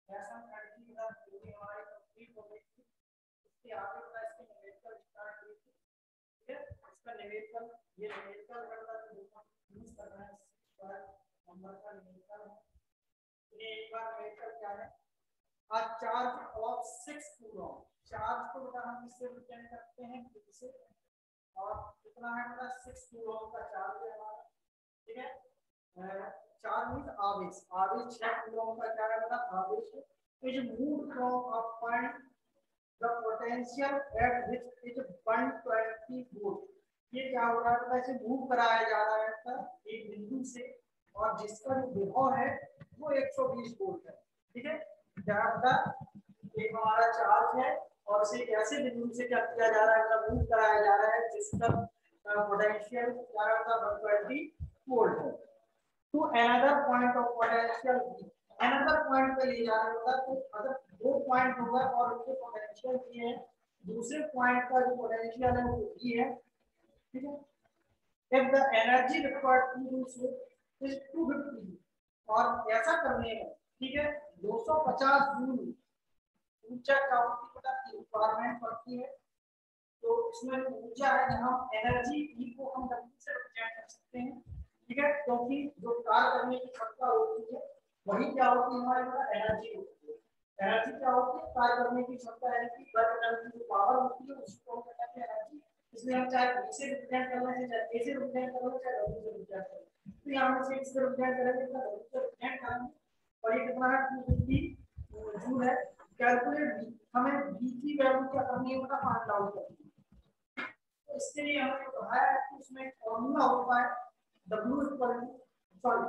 ऐसा एनर्जी के साथ पूरी हमारी कंप्लीट हो गई थी। इसके आगे का इसके न्यूमेरिकल स्टार्ट हुई थी। ठीक है, इसका न्यूमेरिकल ये न्यूमेरिकल करता है यूज करना है पर नंबर का न्यूमेरिकल है। ये एक बार न्यूमेरिकल क्या है, a charge of 6 coulomb. Charge को बेटा हम इससे रिप्रेजेंट करते हैं q से, और कितना है बेटा 6 कूलम का चार्ज है हमारा। ठीक है, चार्ज मींस आवेश, आवेश 6 कूलम का क्या है बेटा आवेश है। Is moved from a point the potential at which is 120 volt. ये क्या हो रहा है बेटा, इसे मूव कराया जा रहा है बेटा एक बिंदु से, और जिसका जो विभव है वो 120 वोल्ट है। ठीक है, क्या बेटा एक हमारा चार्ज है और इसे ऐसे बिंदु से क्या किया जा रहा है, मतलब मूव कराया जा रहा है जिसका पोटेंशियल क्या होता है 120 वोल्ट है। To another point of potential V, another point पे ले जाना होगा। तो अगर दो पॉइंट होगा और उनके पोटेंशियल V है, दूसरे पॉइंट का जो पोटेंशियल है वो V है। ठीक है, if the energy required to do so is 250, और ऐसा करने में ठीक है 250 जूल ऊर्जा का की रिक्वायरमेंट पड़ती है। तो इसमें ऊर्जा है, हम एनर्जी ई को हम W से रिप्रेजेंट कर सकते हैं। ठीक है, क्योंकि जो कार्य करने की क्षमता होती है वही क्या होती है हमारे पास एनर्जी होती है। एनर्जी क्या होती है, कार्य करने की क्षमता है कि वर्क एनर्जी जो पावर होती है उसको हम कहते हैं एनर्जी। इसलिए हम चाहे B से रिप्रेजेंट कर लें, चाहे A से रिप्रेजेंट कर लें, चाहे W से रिप्रेजेंट कर लें। तो यहाँ में से इससे रिप्रेजेंट करेंगे तो W से रिप्रेजेंट करेंगे, और ये कितना है 250 जूल है। कैलकुलेट हमें B की वैल्यू क्या करनी है, उनका फाइंड आउट करनी है। तो इसके लिए हमने बताया है कि उसमें एक फॉर्मूला होता है W equal to sorry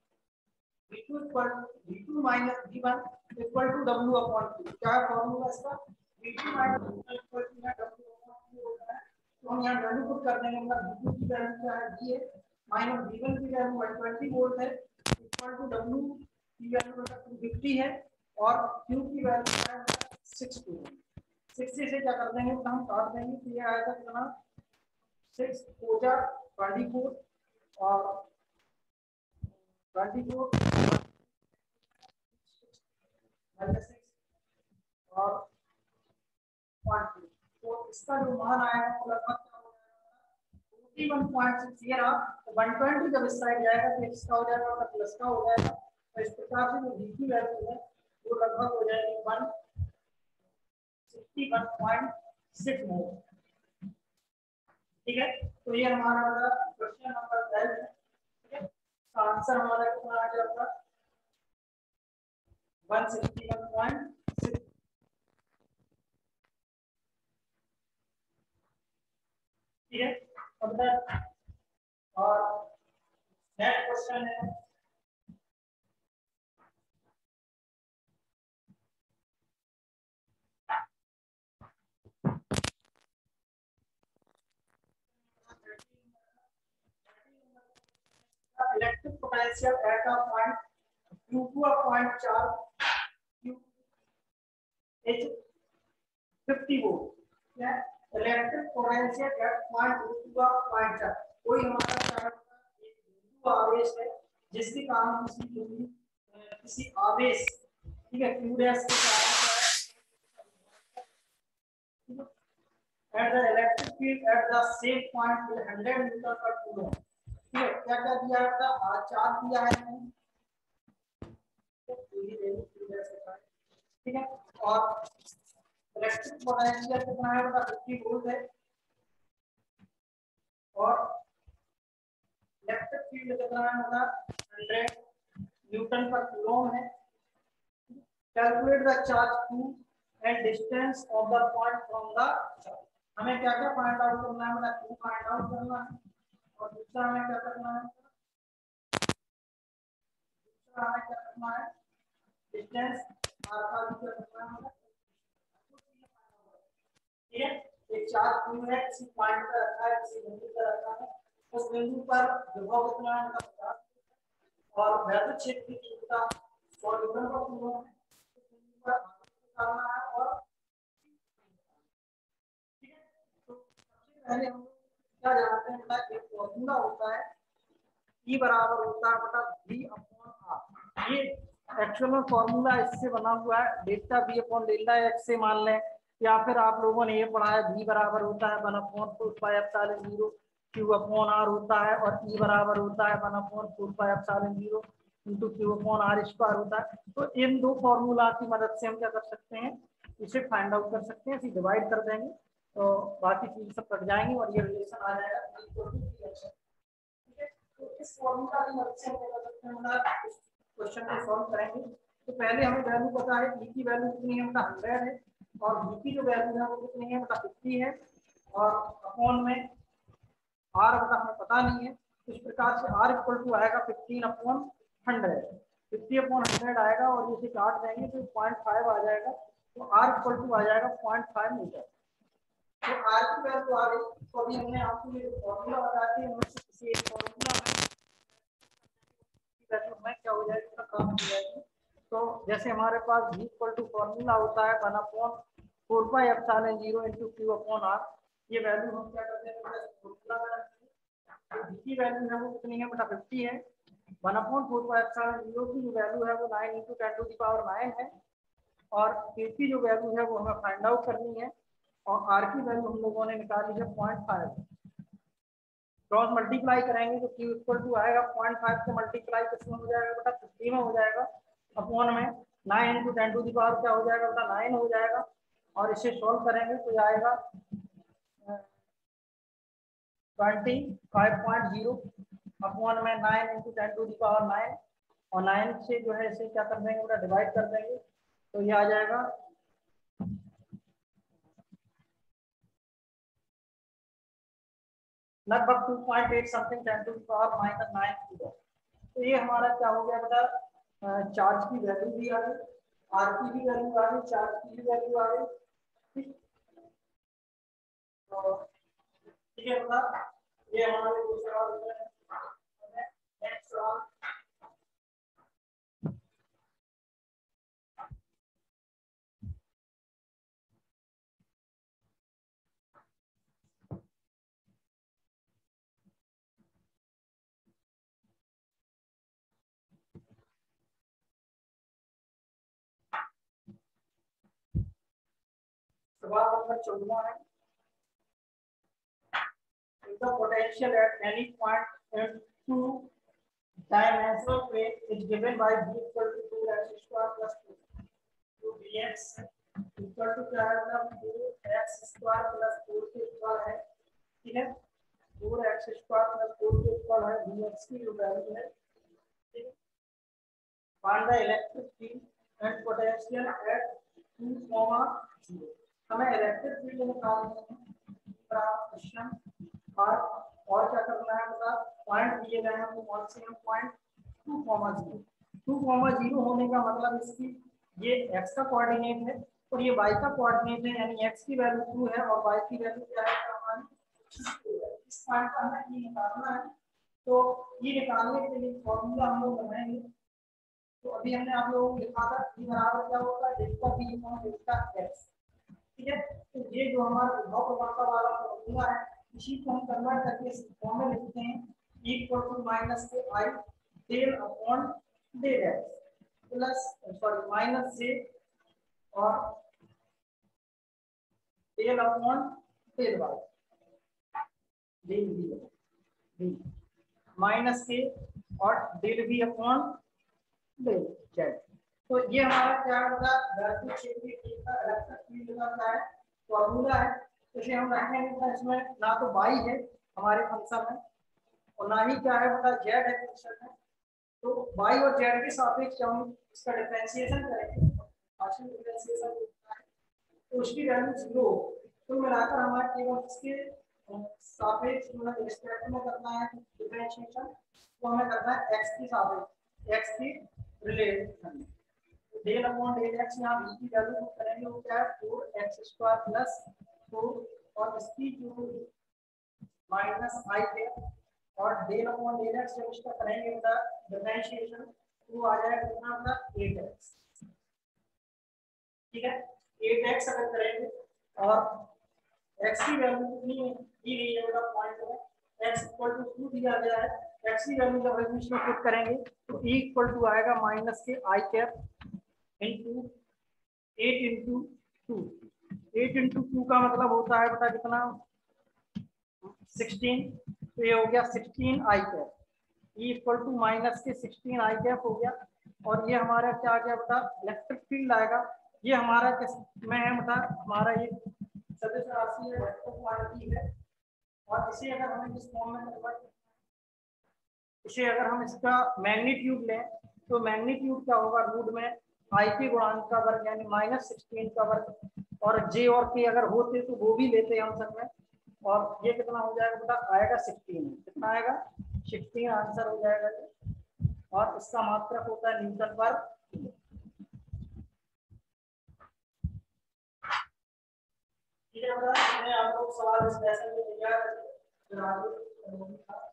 V2 equal to V2 minus V1 equal to W upon Q। क्या है फॉर्मूला इसका, V2 minus V1 equal to W upon Q होता है। तो हम यहाँ वैल्यू पुट कर देंगे, मतलब V2 की वैल्यू क्या है V है, माइनस V1 की वैल्यू 120 वोल्ट है, इक्वल टू W की वैल्यू 250 है, और Q की वैल्यू क्या है 60 है। 60 से क्या कर देंगे, हम काट देंगे तो ये आएगा कितना 6 हो जा 24 और 24 -6 और 1 तो इसका जो मान आएगा वो लगभग क्या हो जाएगा 41.6। ये रहा तो 120 जब इस साइड जाएगा तो इसका हो जाएगा और प्लस का हो जाएगा। तो इस प्रकार से जो V की वैल्यू है वो लगभग हो जाएगी 161.6 मोल। ठीक है, तो ये हमारा क्वेश्चन नंबर 12 है। ठीक है, आंसर हमारा कितना आ जाएगा 161.6। ठीक है, अब और नेक्स्ट क्वेश्चन है electric potential at a point Q2 a point charge Q is 50 volt. क्या electric potential at point Q2 a point charge, कोई हमारा चार्ज एक बिंदु आवेश है जिसके कारण किसी आवेश ठीक है Q डैश के कारण at the electric field at the same point with 100 metre पर कूलम। ठीक है, क्या क्या दिया है बेटा, चार्ज दिया है ठीक है, और इलेक्ट्रिक पोटेंशियल कितना है बेटा 50 वोल्ट है, और इलेक्ट्रिक फील्ड कितना है बेटा 100 न्यूटन पर कूलम है। Calculate the charge q and distance of the point from the charge. हमें क्या क्या फाइंड आउट करना है बेटा, q फाइंड आउट करना है, और दूसरा हमें क्या करना है, दूसरा हमें क्या करना है डिस्टेंस r का भी क्या करना है। ठीक है, एक चार्ज q है किसी पॉइंट पर रखा है, किसी बिंदु पर रखा है, उस बिंदु पर विभव कितना है उसका 50 और वैद्युत क्षेत्र की तीव्रता 100 न्यूटन पर कूलम है। उस बिंदु पर करना है, और ठीक है, तो सबसे पहले हम क्या जानते हैं बेटा, एक फॉर्मूला होता है E बराबर होता है बेटा V अपॉन R। ये एक्चुअल में फॉर्मूला इससे बना हुआ है, delta B upon delta X से मान लें, या फिर आप लोगों ने ये पढ़ा है बी बराबर होता है 1/4 क्यू अपॉन आर होता है, और ई बराबर होता है 1/4 into Q upon R square होता है। तो इन दो फॉर्मूला की मदद से हम क्या कर सकते हैं, इसे फाइंड आउट कर सकते हैं, इसे डिवाइड कर देंगे तो बाकी चीज सब कट जाएंगी और ये रिलेशन आ जाएगा। ठीक है, तो इस फॉर्मूला की मदद से हम क्या कर सकते हैं, क्वेश्चन को सॉल्व करेंगे। तो पहले हमें वैल्यू पता है, ई की वैल्यू कितनी है, 100 है, और बी की जो वैल्यू है वो कितनी है, 50 है, और अपॉन में आर हमें पता नहीं है। इस प्रकार से आर इक्वल टू आएगा 15/100, 50/100 आएगा, और इसे काट देंगे तो 0.5 आ जाएगा, तो आर इक्वल टू आ जाएगा 0.5 मीटर। तो आर की वैल्यू आ गई। तो अभी हमने आपको ये फॉर्मूला बताया है, किसी एक फॉर्मूला में वैल्यू में क्या हो जाएगी, उसका काम हो जाएगी। तो जैसे हमारे पास v इक्वल टू फॉर्मूला होता है 1/4πε0 इंटू क्यू अपॉन आर। ये वैल्यू हम क्या करते हैं, फॉर्मूला में रखते हैं। v की वैल्यू है वो कितनी है, बटा 50 है। 1/4πε0 की जो वैल्यू है वो 9 इंटू 10⁹ है, और k की जो वैल्यू है वो हमें फाइंड आउट करनी है, और r की वैल्यू हम लोगों ने निकाली है 0.5। क्रॉस मल्टीप्लाई करेंगे तो q इक्वल टू आएगा 0.5 से मल्टीप्लाई किसमें हो जाएगा, बटा 50 में हो जाएगा, अपॉन में 9 इंटू 10⁻, क्या हो जाएगा, बटा 9 हो जाएगा, और इसे सोल्व करेंगे तो आएगा 25.0 अपॉन में 9 इंटू 10⁹, और 9 से जो है इसे क्या कर देंगे, बटा डिवाइड कर देंगे, तो ये आ जाएगा लगभग 2.8 समथिंग 10⁻⁻⁹ किलो। तो ये हमारा क्या हो गया, बेटा चार्ज की वैल्यू भी आ गई, आर की भी वैल्यू आ गई, चार्ज की भी वैल्यू आ गई। ठीक, तो ठीक है बेटा, ये हमारे दूसरा सवाल है। नेक्स्ट सवाल, सवाल नंबर 14 है। The potential at any point in two-dimensional plane is given by v equal to 2x square plus 2bx equal to क्या है, मतलब 4x square plus 4 के इक्वल है। ठीक है, 4x square plus 4 के इक्वल है, bx की जो वैल्यू है। ठीक है, find the electric field and potential at 2, 0। हमें इलेक्ट्रिक फील्ड निकालना है, क्वेश्चन और क्या करना है, मतलब पॉइंट दिए गए हैं वो कौन से हैं, पॉइंट 2,0। 2,0 होने का मतलब इसकी ये x का कोऑर्डिनेट है और ये y का कोऑर्डिनेट है, यानी x की वैल्यू 2 है और y की वैल्यू क्या है, हमारी 2 है। इस पॉइंट का हमें ये निकालना है। तो ये निकालने के लिए फॉर्मूला हम लोग बनाएंगे। तो अभी हमने आप लोगों को लिखा था e बराबर क्या होगा, delta b upon delta x। ठीक है, तो ये जो हमारा विभव प्रवणता वाला फॉर्मूला है, इसी को हम कन्वर्ट करके इस फॉर्म में लिखते हैं, e इक्वल टू माइनस के I del upon del X plus sorry minus से और del upon del Y del V minus के और del V upon del Z. तो ये हमारा क्या होगा, वैल्यू क्षेत्र का इलेक्ट्रिक फील्ड का क्या है, फॉर्मूला है। तो इसे हम रखेंगे, इसमें ना तो y है हमारे फंक्शन में और ना ही क्या है, मतलब z है फंक्शन में। तो y और z के सापेक्ष हम इसका डिफरेंशिएशन करेंगे, पार्शियल डिफरेंशिएशन होता है, तो उसकी वैल्यू 0। तो मिलाकर हमारे केवल इसके सापेक्ष मतलब रिस्पेक्ट में करना है डिफरेंशिएशन, तो हमें करना है x के सापेक्ष, x की relation del upon del x। यहाँ v की वैल्यू करेंगे वो क्या है, 4x स्क्वायर प्लस 4 और इसकी जो माइनस आई है, और डेल अपॉन डेल x जब इसका करेंगे बेटा डिफरेंशिएशन तो आ जाएगा कितना, अपना 8x। ठीक है, 8x अगर करेंगे और x की वैल्यू कितनी दी गई है बेटा, पॉइंट है x इक्वल टू 2 दिया गया है, x की वैल्यू जब हम इसमें पुट करेंगे तो e इक्वल टू आएगा माइनस के I cap into 8 into 2। 8 into 2 का मतलब होता है बेटा कितना 16, तो ये हो गया 16 I cap, E equal to minus के 16 आई कैप हो गया। और ये हमारा क्या आ गया बेटा इलेक्ट्रिक फील्ड आएगा। ये हमारा किस में है बेटा, हमारा ये सदिश राशि है, वेक्टर क्वांटिटी है। और इसे अगर हमें इस फॉर्म में कन्वर्ट, इसे अगर हम इसका मैग्नीट्यूड लें तो मैग्नीट्यूड क्या होगा, रूट में आई के गुणांक का वर्ग यानी -16 का वर्ग। और जे और के अगर होते तो वो भी लेते हम सब में। और ये कितना हो जाएगा बेटा, आएगा 16। कितना आएगा 16 आंसर हो जाएगा ये। और इसका मात्रक होता है न्यूटन पर। ठीक है बेटा, आप लोग सवाल इस लेसन में तैयार रखें।